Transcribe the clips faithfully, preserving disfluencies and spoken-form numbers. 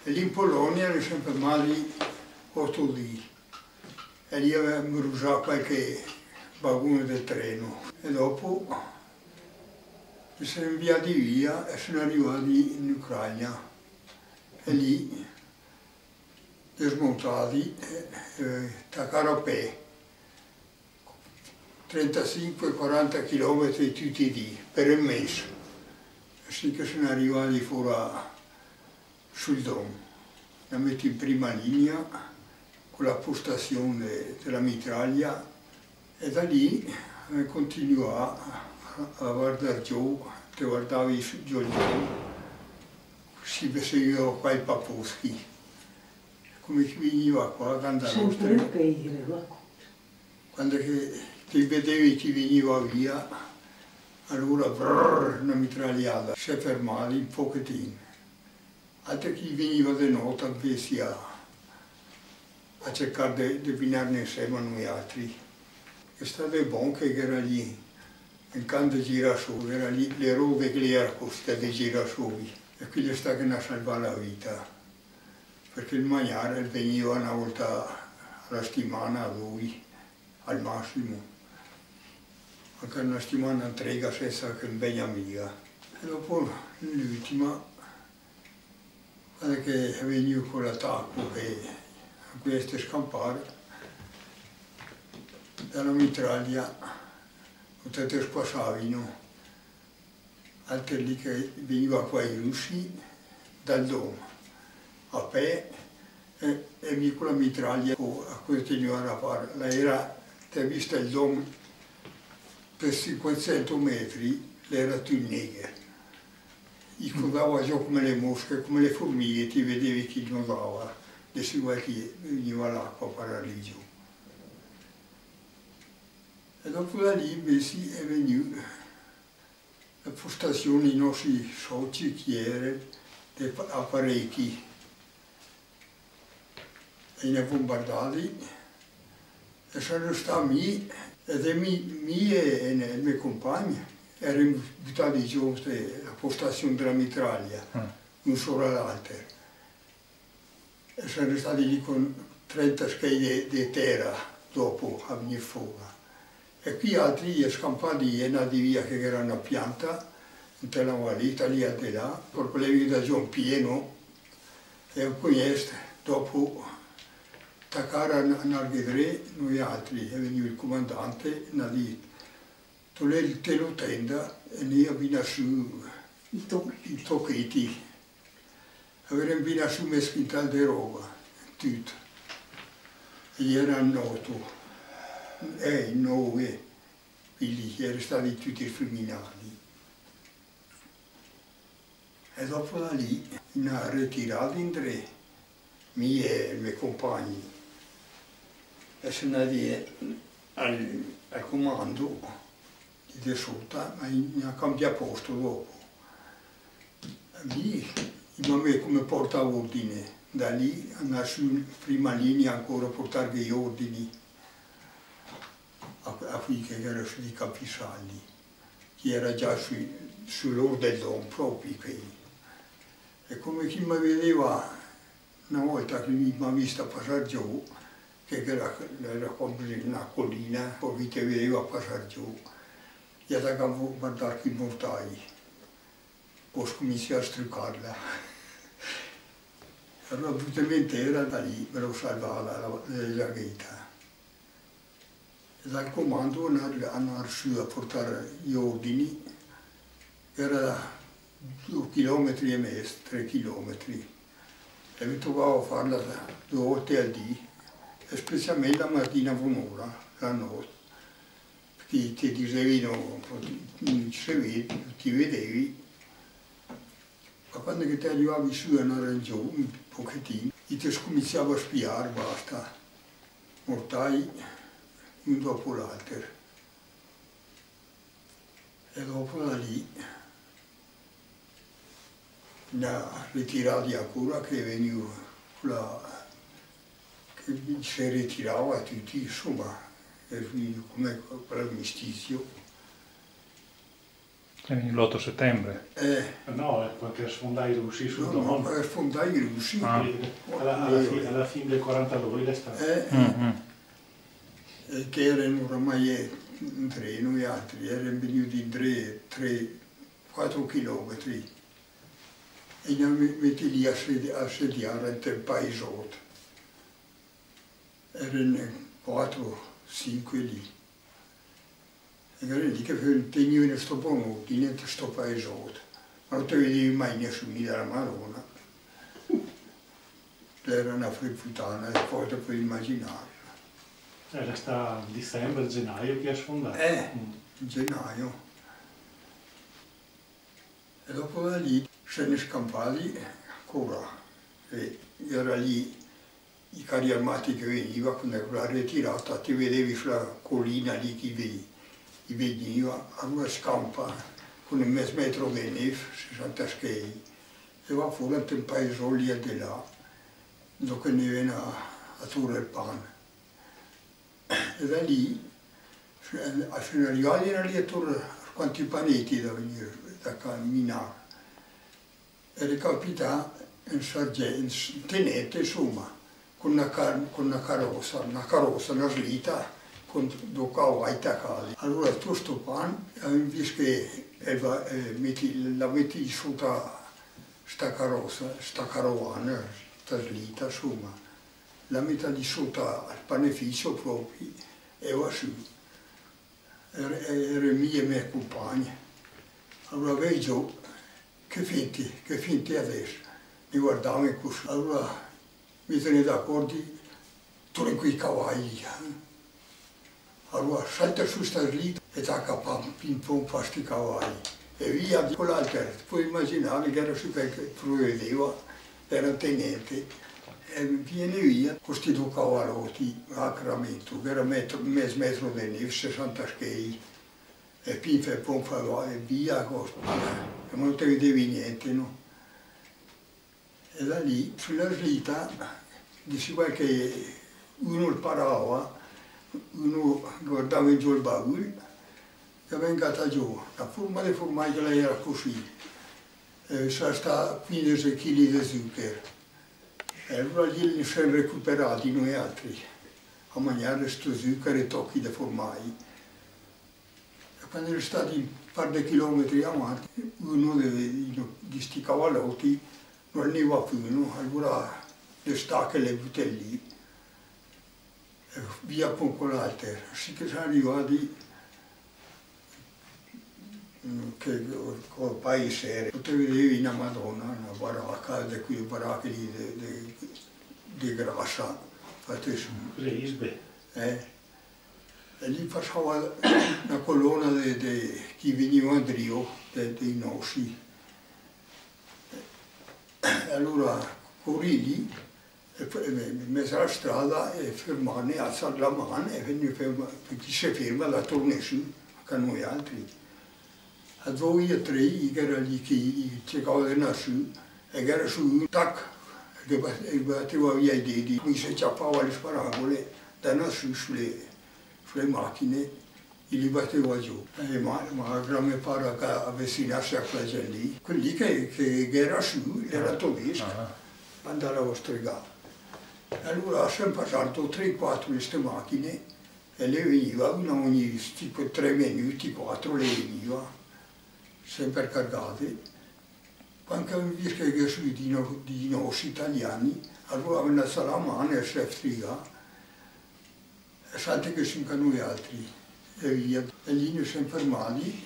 E lì in Polonia era sempre male otto lì. E lì avevamo bruciato qualche vagone del treno. E dopo ci siamo inviati via e sono arrivati in Ucraina. E lì, smontati, eh, attaccare a pé. trentacinque quaranta chilometri tutti lì, per il mese. Così che sono arrivati fuori sul Don. La metto in prima linea con la postazione della mitraglia e da lì continuo a, a guardare giù, ti guardavi giù giù, si vedeva qua i Paposchi, come chi veniva qua, quando quando che ti vedevi chi veniva via, allora brrr, una mitragliata, si è fermati un pochettino. Altri chi veniva di notte invece a, a cercare di venirne insieme a noi altri. È stato buono che era lì, in canto di girasoli, era lì le robe che gli era costate di girasoli. E qui gli sta che ne ha salvato la vita. Perché il mangiare veniva una volta alla settimana a lui, al massimo. Anche una settimana in trega senza che un bene amica. E dopo l'ultima, che è venuto con l'attacco che a questo scampare, dalla mitraglia, potete squassavino, altri lì che veniva qua i russi, dal Dom, a pé, e, e mi con la mitraglia a continuare a fare. Lei era, ti ha visto il Dom, per cinquecento metri, era tutto nero. Gli codava giù come le mosche, come le formiche, ti vedevi chi nuotava, adesso guai che veniva l'acqua per lì giù. E dopo da lì invece è venuta la postazione dei nostri soci, che erano dei apparecchi, e ne ha bombardati, e sono stati ed i miei e i miei compagni erano buttati giù la postazione della mitraglia, mm. un solo all'altro. E sono stati lì con trenta schede di terra dopo a venire fuori. E qui altri sono scampati e nati via che era una pianta, in tella valita lì al di là, problemi da giù pieno, e questo dopo attaccare a Narghedre, noi altri, e veniva il comandante, e ha detto, tu lei te lo tenda e ne abbiamo su i tocchetti. Avevamo appena su un quintal di roba, tutto. E era noto, e nove, quelli che erano stati tutti criminali. E dopo da lì, ne ha ritirato in tre, mie e i miei compagni. E se ne è al, al comando di sotto, ma mi ha cambiato posto dopo. Lì il mamma come porta ordine, da lì andare su in prima linea ancora a portare gli ordini a, a qui che era sui capisaldi, che era già su, sull'ordine del Don proprio quelli. E come chi mi vedeva una volta che mi ha vista passare giù, che era, era come una collina, poi ti vedeva passare giù, e attaccava a guardare i mortai, poi cominciai a struccarla. Allora brutalmente era da lì, me lo salvava la, la jaghetta. E dal comando hanno su a portare gli ordini, era due chilometri e mezzo, tre chilometri. E mi trovavo a farla due volte al dì. E specialmente la mattina con un'ora, la notte, perché ti dicevano, ti vedevi, ma quando ti arrivavi su e non eri giù un pochettino, ti cominciavo a spiare, basta, mortai uno dopo l'altro. E dopo da lì, da ritirati a cura che veniva la si ritirava tutti, insomma, come quell'armistizio. l'otto settembre? Eh, no, perché sfondai i russi sul no, Don. no, per sfondare i russi. Ah. Alla, alla, fine, alla fine del quarantadue è stato. Eh, Mm-hmm. eh, che erano oramai in tre, noi altri, erano venuti in tre, tre, quattro chilometri. E noi metti lì a sediare in quel paesotto. Erano quattro, cinque lì. E erano lì che tenivano in questo bonotto, in questo paesotto. Ma non ti vedevi mai nessuno dalla Marona. Era una friputana, le cose puoi immaginare. Era sta dicembre, gennaio che ha sfondato. Eh, in gennaio. E dopo da lì se ne scampati ancora. E era lì i carri armati che veniva, quando era ritirata, ti vedevi sulla collina lì che ti veniva, allora scampa con un mezzo metro di neve, sessanta schei, e va fuori un paese lì e di là, dove ne viene a, a Torre il Pan. E da lì, sono arrivati lì a Torre, quanti panetti da venire, da camminare. E recapita un sergente, un tenente, insomma, con una, car con una carrozza, una carrozza, una slitta, con due cavalli attaccati. Allora tu sto pan, invece che eh, metti, la metti sotto sta carrozza, sta carovana, sta slitta, insomma, la metti di sotto al panificio proprio e va su. Erano er, mie e miei compagni. Allora vedo che finti, che finti adesso. Mi guardavo così. Allora mi tenevo d'accordo, torno quei cavalli. Allora salta su sta slitta e tacca pim pom fa sti cavalli. E via di quell'altra. Puoi immaginare che era su che prevedeva, era un tenente. E viene via con questi due cavallotti a Cramento, che era metro, mezzo metro di neve, sessanta schei. E pim pom fa e via, e non ti vedevi niente, no? E da lì, sulla slitta, diceva che uno parava, uno guardava giù il baule, e veniva giù, la forma di formaggio era così, e c'era sta quindici chili di zucchero. E allora lì li siamo recuperati noi altri, a mangiare questo zucchero e tocchi di formaggio. E quando erano stati un par di chilometri avanti, uno di questi cavallotti non ne va più, no? Allora le stacche le butta lì, e via con quell'altro. Sì che siamo arrivati che col paese, tu vedevi una Madonna, una baracca, di quelle baracche lì di, di, di grassa, fatte su. Risbe. Eh? E lì passava una colonna di, di chi veniva a Drio, dei nostri. E allora corri lì, e messa la strada e fermarne, alzare la mano e venire ferma, per chi si ferma la torna su, anche noi altri. A due o tre, che era lì che cercava di andare su, e che era su, tac, e batteva via i dedi, mi si ciappava le sparagole, da andare su sulle, sulle macchine, e li batteva giù. E ma, ma la mia pare che avvicinarsi a quella gente lì, quelli che, che, che era su, era tedesco, andava a stregare. E allora sono passate tre quattro queste macchine, e le veniva, una ogni tipo tre minuti, quattro le veniva, sempre caricate. Quando invece che sono di, no, di nostri italiani, allora avevano alzato la mano e si frega, e salta che sono noi altri, e via. E lì noi siamo fermati,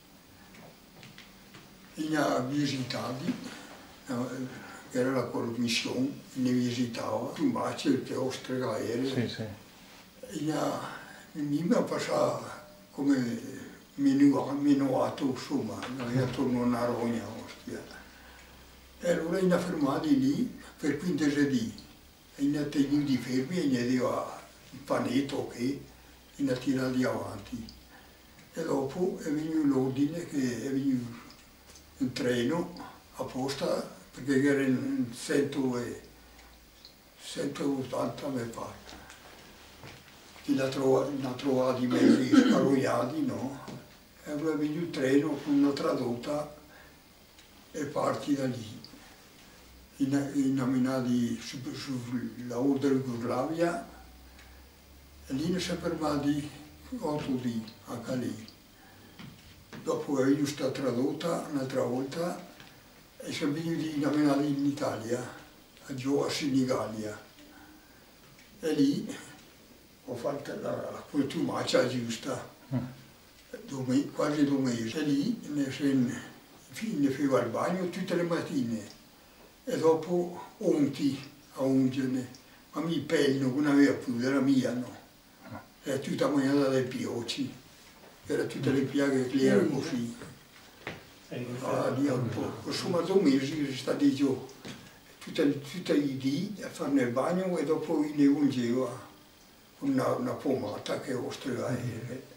e ne ha visitati, che era la commissione, ne visitava, un bacio il chiostro aereo. Sì, sì. E ne ha, mi ha passato come minuato, insomma, noi attorno a una rogna, ostia. E allora ne ha fermati lì per quindici giorni, e ne ha tenuti fermi e ne aveva un panetto che ne ha tirati avanti. E dopo è venuto l'ordine che è venuto un treno apposta, perché erano centottanta mi pare. Chi l'ha trovato, trovato i mezzi scaroiati, no? e allora vedi il treno con una tradotta e parti da lì. Innamminati sulla Orda Jugoslavia e lì ne siamo fermati otto giorni a Calais. Dopo avevo stata tradotta un'altra volta e siamo venuti innamminati in Italia, a giù a Senigallia. E lì ho fatto la, la contumacia giusta, due, quasi due mesi. E lì ne, ne facevo il bagno tutte le mattine. E dopo unti a ungere, ma mi pelle non aveva più, era mia, no? Era tutta mangiata dai piocci, era tutte le piaghe che erano così. Ah, lì un po', insomma due mesi sono stati giù, tutti i dì a fare il bagno e dopo ne ungevo con una, una pomata che ostrovai.